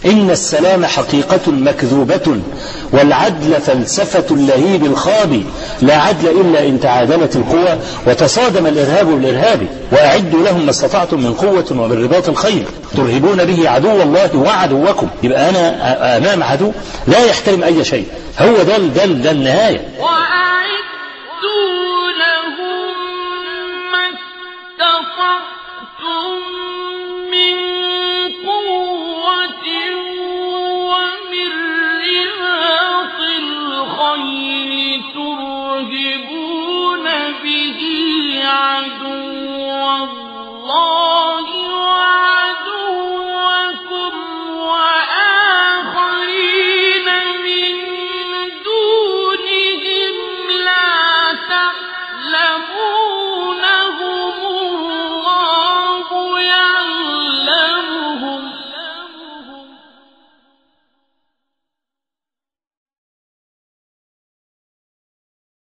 إن السلام حقيقة مكذوبة، والعدل فلسفة اللهيب الخابي، لا عدل إلا إن تعادلت القوى وتصادم الإرهاب بالإرهاب، وأعدوا لهم ما استطعتم من قوة ومن رباط الخيل ترهبون به عدو الله وعدوكم. يبقى أنا أمام عدو لا يحترم أي شيء، هو ده النهاية. وأعدوا لهم ما استطعتم